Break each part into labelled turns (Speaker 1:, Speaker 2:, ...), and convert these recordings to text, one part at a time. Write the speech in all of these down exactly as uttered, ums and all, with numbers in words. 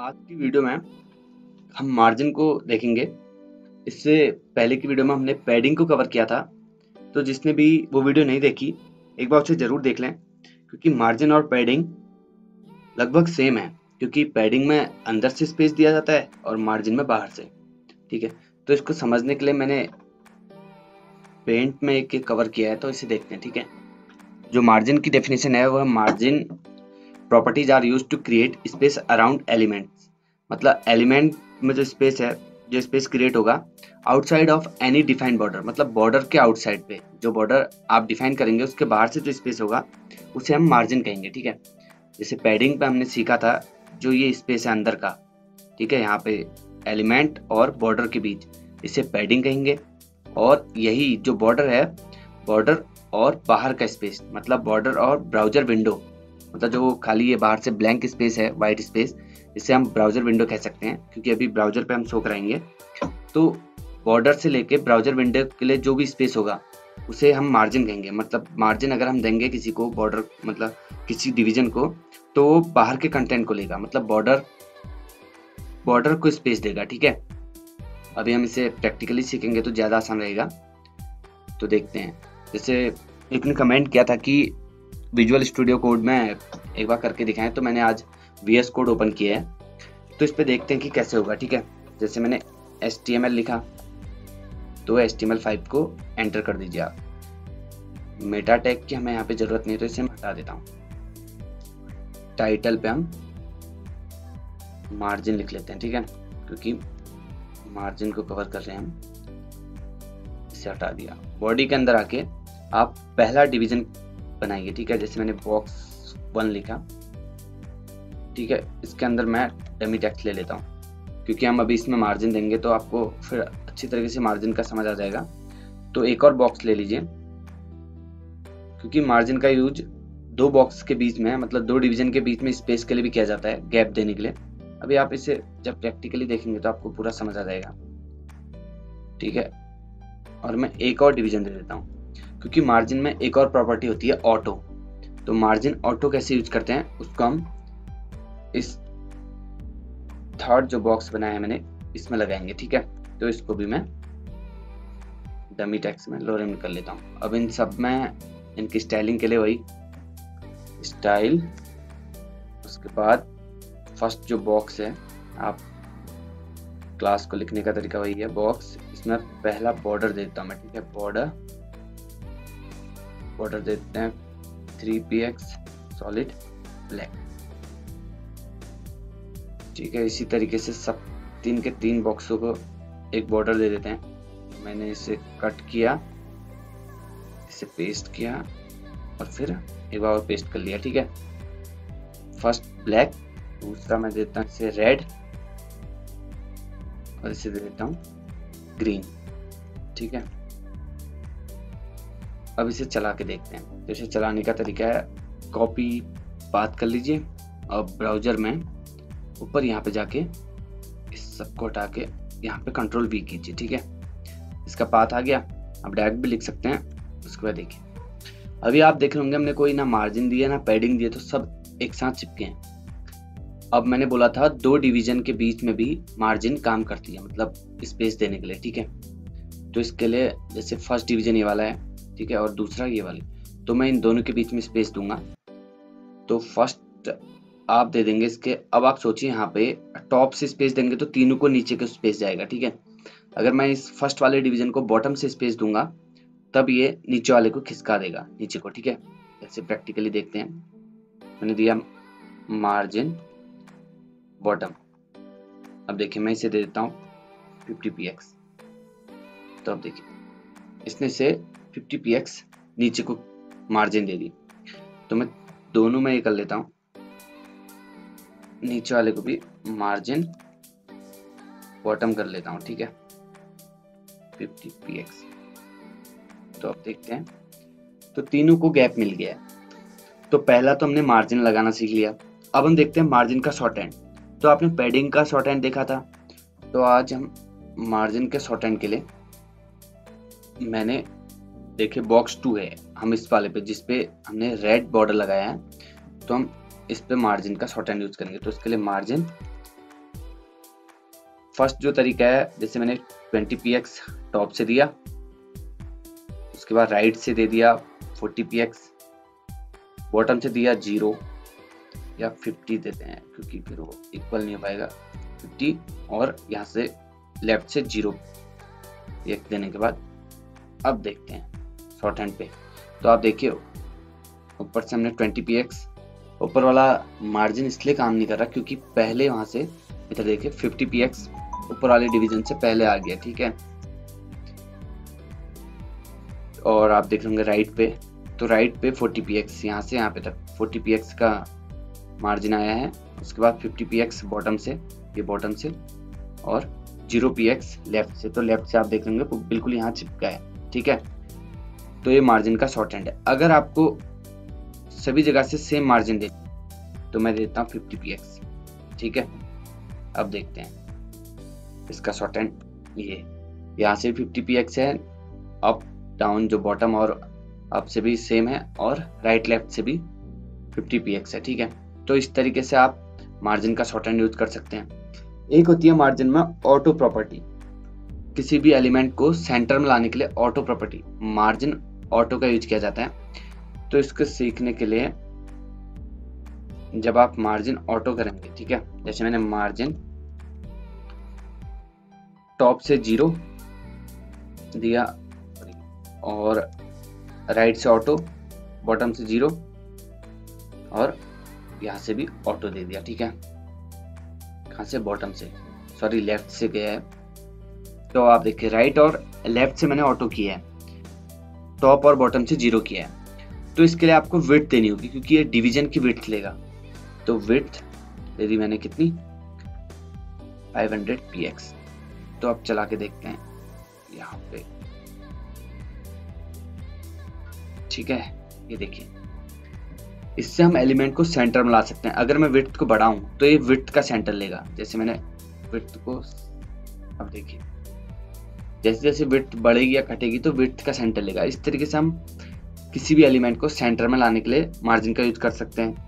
Speaker 1: आज की वीडियो में हम मार्जिन को देखेंगे। इससे पहले की वीडियो में हमने पैडिंग को कवर किया था, तो जिसने भी वो वीडियो नहीं देखी एक बार उसे ज़रूर देख लें, क्योंकि मार्जिन और पैडिंग लगभग सेम है। क्योंकि पैडिंग में अंदर से स्पेस दिया जाता है और मार्जिन में बाहर से। ठीक है, तो इसको समझने के लिए मैंने पेंट में एक कवर किया है, तो इसे देखते हैं। ठीक है, जो मार्जिन की डेफिनेशन है वह margin properties are used to create space around elements. मतलब एलिमेंट में जो स्पेस है, जो स्पेस क्रिएट होगा outside of any defined border, मतलब बॉर्डर के आउटसाइड पे जो बॉर्डर आप डिफाइन करेंगे उसके बाहर से जो स्पेस होगा उसे हम मार्जिन कहेंगे। ठीक है, जैसे पैडिंग पे हमने सीखा था जो ये स्पेस है अंदर का, ठीक है, यहाँ पे एलिमेंट और बॉर्डर के बीच, इसे पैडिंग कहेंगे। और यही जो बॉर्डर है, बॉर्डर और बाहर का स्पेस, मतलब बॉर्डर और ब्राउजर विंडो, मतलब जो खाली ये बाहर से ब्लैंक स्पेस है, वाइट स्पेस, इसे हम ब्राउजर विंडो कह सकते हैं, क्योंकि अभी ब्राउजर पे हम शो कराएंगे। तो बॉर्डर से लेके ब्राउजर विंडो के लिए जो भी स्पेस होगा उसे हम मार्जिन कहेंगे। मतलब मार्जिन अगर हम देंगे किसी को, बॉर्डर मतलब किसी डिवीजन को, तो वो बाहर के कंटेंट को लेगा, मतलब बॉर्डर बॉर्डर को स्पेस देगा। ठीक है, अभी हम इसे प्रैक्टिकली सीखेंगे तो ज़्यादा आसान रहेगा। तो देखते हैं, जैसे एक ने कमेंट किया था कि विजुअल स्टूडियो कोड में एक बार करके दिखाएं, तो मैंने आज वी एस कोड ओपन किया है, तो इस पे देखते हैं कि कैसे होगा। ठीक है, जैसे मैंने एच टी एम एल लिखा, तो H T M L five को एंटर कर दीजिए आप। मेटा टैग की हमें यहाँ पे जरूरत नहीं है, तो इसे मैं हटा देता हूँ। टाइटल पे हम मार्जिन लिख लेते हैं, ठीक है, क्योंकि मार्जिन को कवर कर रहे हैं हम, इसे हटा दिया। बॉडी के अंदर आके आप पहला डिवीजन बनाइए। ठीक है, जैसे मैंने बॉक्स वन लिखा, ठीक है, इसके अंदर मैं डमी टेक्स्ट ले लेता हूँ, क्योंकि हम अभी इसमें मार्जिन देंगे तो आपको फिर अच्छी तरीके से मार्जिन का समझ आ जाएगा। तो एक और बॉक्स ले लीजिए, क्योंकि मार्जिन का यूज दो बॉक्स के बीच में, मतलब दो डिवीजन के बीच में स्पेस के लिए भी किया जाता है, गैप देने के लिए। अभी आप इसे जब प्रैक्टिकली देखेंगे तो आपको पूरा समझ आ जाएगा। ठीक है, और मैं एक और डिवीजन दे देता हूँ, क्योंकि मार्जिन में एक और प्रॉपर्टी होती है ऑटो। तो मार्जिन ऑटो कैसे यूज करते हैं उसको हम इस थर्ड जो बॉक्स बनाया है मैंने इसमें लगाएंगे। ठीक है, तो इसको भी मैं डमी टेक्स्ट में लोरेम कर लेता हूँ। अब इन सब में इनकी स्टाइलिंग के लिए वही स्टाइल, उसके बाद फर्स्ट जो बॉक्स है, आप क्लास को लिखने का तरीका वही है, बॉक्स, इसमें पहला बॉर्डर देता हूँ मैं। ठीक है, बॉर्डर बॉर्डर देते हैं three P X solid black. ठीक है, इसी तरीके से सब तीन के तीन बॉक्सों को एक बॉर्डर दे देते हैं। मैंने इसे कट किया, इसे पेस्ट किया और फिर एक बार और पेस्ट कर लिया। ठीक है, फर्स्ट ब्लैक, दूसरा मैं देता हूँ इसे रेड और इसे दे देता हूँ ग्रीन। ठीक है, अब इसे चला के देखते हैं। तो इसे चलाने का तरीका है, कॉपी पाथ कर लीजिए और ब्राउजर में ऊपर यहाँ पे जाके इस सबको हटा के यहाँ पे कंट्रोल वी कीजिए। ठीक है, इसका पाथ आ गया। अब डायरेक्ट भी लिख सकते हैं। उसके बाद देखिए, अभी आप देख होंगे हमने कोई ना मार्जिन दिया ना पैडिंग दिया, तो सब एक साथ चिपके हैं। अब मैंने बोला था दो डिवीजन के बीच में भी मार्जिन काम करती है, मतलब स्पेस देने के लिए। ठीक है, तो इसके लिए जैसे फर्स्ट डिवीजन ये वाला है, ठीक है, और दूसरा ये वाली, तो मैं इन दोनों के बीच में स्पेस दूंगा। तो फर्स्ट आप दे देंगे इसके, अब आप सोचिए यहाँ पे टॉप से स्पेस देंगे तो तीनों को नीचे को स्पेस जाएगा। ठीक है, अगर मैं इस फर्स्ट वाले डिवीजन को बॉटम से स्पेस दूंगा तब ये नीचे वाले को खिसका देगा नीचे को। ठीक है, जैसे प्रैक्टिकली देखते हैं, मैंने दिया मार्जिन बॉटम। अब देखिए मैं इसे दे देता हूँ फिफ्टी पी एक्स, तो अब देखिए इसने से फिफ्टी पी एक्स नीचे को मार्जिन दे दी। तो मैं दोनों में ये कर लेता हूँ, नीचे वाले को भी मार्जिन बॉटम कर लेता हूँ। ठीक है, फिफ्टी पी एक्स। तो अब देखते हैं, तो तीनों को गैप मिल गया है। तो पहला तो हमने मार्जिन लगाना सीख लिया। अब हम देखते हैं मार्जिन का शॉर्ट हैंड। तो आपने पैडिंग का शॉर्ट हैंड देखा था, तो आज हम मार्जिन के शॉर्ट हैंड के लिए, मैंने देखिए बॉक्स टू है, हम इस वाले पे जिसपे हमने रेड बॉर्डर लगाया है, तो हम इस पे मार्जिन का शॉर्ट हैंड यूज करेंगे। तो इसके लिए मार्जिन फर्स्ट जो तरीका है, जैसे मैंने ट्वेंटी पी एक्स टॉप से दिया, उसके बाद राइट से दे दिया फोर्टी पी एक्स, बॉटम से दिया जीरो या फिफ्टी देते हैं क्योंकि फिर वो इक्वल नहीं हो पाएगा, फिफ्टी, और यहाँ से लेफ्ट से जीरो एक देने के बाद अब देखते हैं शॉर्ट हैंड पे। तो आप देखिए ऊपर से हमने ट्वेंटी पी एक्स, ऊपर वाला मार्जिन इसलिए काम नहीं कर रहा क्योंकि पहले वहां से इधर देखिए फिफ्टी पी एक्स ऊपर वाले डिवीजन से पहले आ गया, ठीक है। और आप देख लेंगे राइट पे, तो राइट पे फोर्टी पी एक्स यहाँ से यहाँ पे तक फोर्टी पी एक्स का मार्जिन आया है, उसके बाद फिफ्टी पी एक्स बॉटम से, ये बॉटम से, और जीरो पी एक्स लेफ्ट से। तो लेफ्ट से आप देख लेंगे बिल्कुल यहाँ चिपका है, ठीक है। तो ये मार्जिन का शॉर्ट हैंड है। अगर आपको सभी जगह से सेम मार्जिन दे तो मैं देता हूँ फिफ्टी पी एक्स, ठीक है। अब देखते हैं इसका शॉर्ट हैंड, ये यहाँ से फिफ्टी पी एक्स है, अप डाउन जो बॉटम और अप से भी सेम है, और राइट लेफ्ट से भी फिफ्टी पी एक्स है, ठीक है। तो इस तरीके से आप मार्जिन का शॉर्ट हैंड यूज कर सकते हैं। एक होती है मार्जिन में ऑटो प्रॉपर्टी, किसी भी एलिमेंट को सेंटर में लाने के लिए ऑटो प्रॉपर्टी, मार्जिन ऑटो का यूज किया जाता है। तो इसको सीखने के लिए जब आप मार्जिन ऑटो करेंगे, ठीक है, जैसे मैंने मार्जिन टॉप से जीरो दिया और राइट से ऑटो, बॉटम से जीरो और यहां से भी ऑटो दे दिया, ठीक है। कहां से? बॉटम से, सॉरी लेफ्ट से गया है। तो आप देखिए राइट और लेफ्ट से मैंने ऑटो किया है, टॉप और बॉटम से जीरो किया है। तो इसके लिए आपको विड्थ देनी होगी क्योंकि ये डिवीजन की विड्थ लेगा। तो विड्थ दे दी मैंने कितनी? Five hundred P X. तो अब चला के देखते हैं यहाँ पे, ठीक है। ये देखिए इससे हम एलिमेंट को सेंटर में ला सकते हैं। अगर मैं विड्थ को बढ़ाऊं तो ये विड्थ का सेंटर लेगा। जैसे मैंने विड्थ को, अब देखिए जैसे जैसे विड्थ बढ़ेगी या घटेगी तो विड्थ का सेंटर लेगा। इस तरीके से हम किसी भी एलिमेंट को सेंटर में लाने के लिए मार्जिन का यूज कर सकते हैं।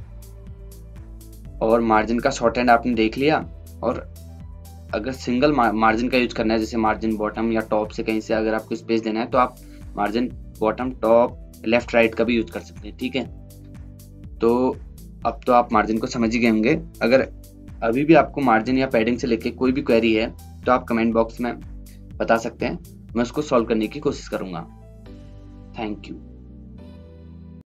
Speaker 1: और मार्जिन का शॉर्ट हैंड आपने देख लिया। और अगर सिंगल मार्जिन का यूज करना है, जैसे मार्जिन बॉटम या टॉप से कहीं से अगर आपको स्पेस देना है, तो आप margin bottom, top, left, right का भी यूज कर सकते हैं, ठीक है। तो अब तो आप मार्जिन को समझ ही गए होंगे। अगर अभी भी आपको मार्जिन या पैडिंग से लेके कोई भी क्वेरी है तो आप कमेंट बॉक्स में बता सकते हैं, मैं उसको सॉल्व करने की कोशिश करूंगा। Thank you.